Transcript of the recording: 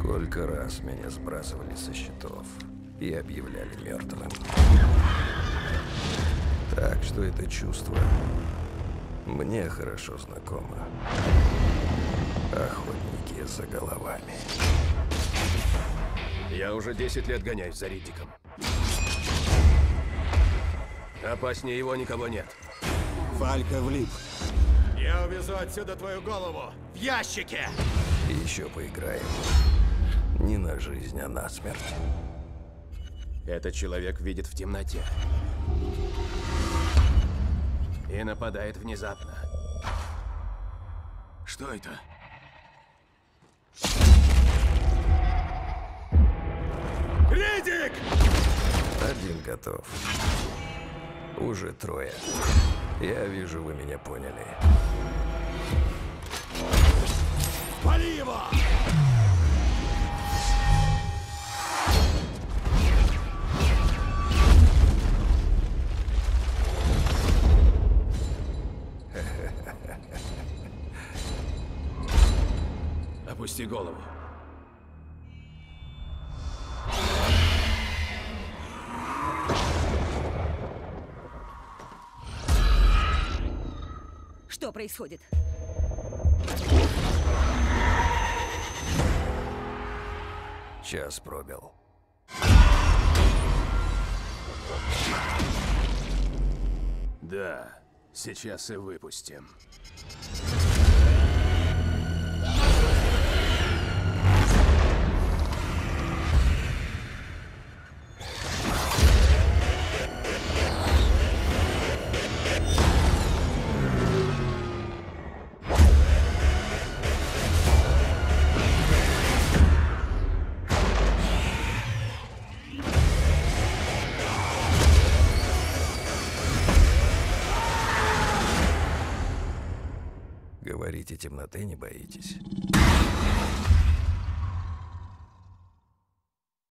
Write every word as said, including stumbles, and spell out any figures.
Сколько раз меня сбрасывали со счетов и объявляли мертвым. Так что это чувство мне хорошо знакомо. Охотники за головами. Я уже десять лет гоняюсь за Риддиком. Опаснее его никого нет. Фалька влип. Я увезу отсюда твою голову в ящике! И еще поиграем. Не на жизнь, а на смерть. Этот человек видит в темноте. И нападает внезапно. Что это? Риддик! Один готов. Уже трое. Я вижу, вы меня поняли. Пали его! Опусти голову. Что происходит? Час пробил. Да, сейчас и выпустим. Говорите, темноты не боитесь?